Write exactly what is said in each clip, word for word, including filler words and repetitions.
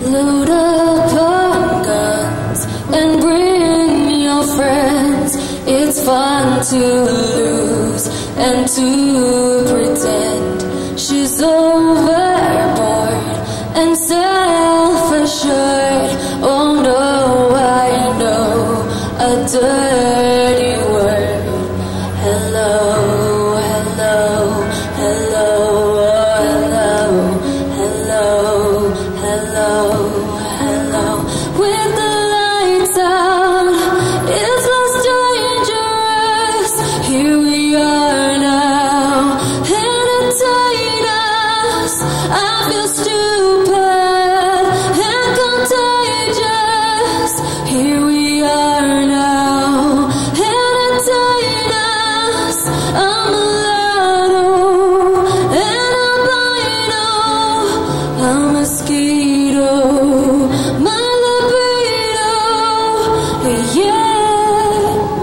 Load up on guns and bring your friends. It's fun to lose and to pretend. She's overboard and self-assured. Oh no, I know a dirty word. Hello, hello, hello, hello, hello, hello, hello. With the lights out, it's less dangerous. Here we are now, entertain us. I feel stupid and contagious. Here we are now, entertain us. I'm a lotto and albino, a mosquito, my libido, yeah.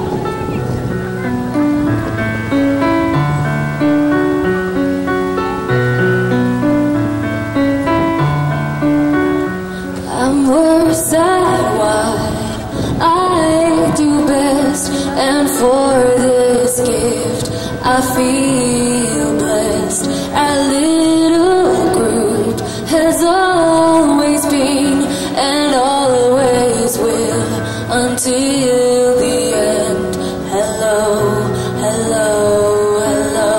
I'm worse at what I do best, and for this gift I feel blessed. Our little group has always been and always will until the end. Hello, hello, hello,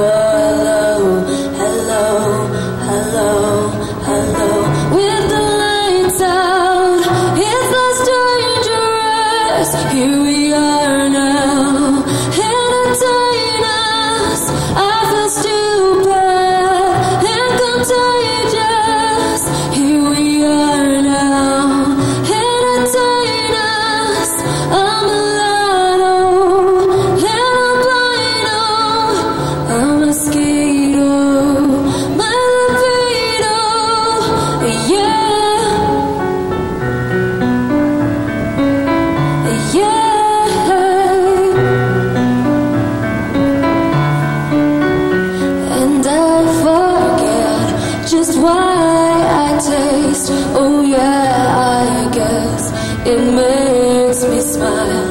hello, hello, hello, hello. With the lights out, it's less dangerous. Here we are now, entertain us. I feel stupid and contagious. Here we are now, entertain us. I'm a lotto and albino, a mosquito, my libido, yeah, yeah. And I forget just why I taste. Oh yeah, I guess it makes me smile.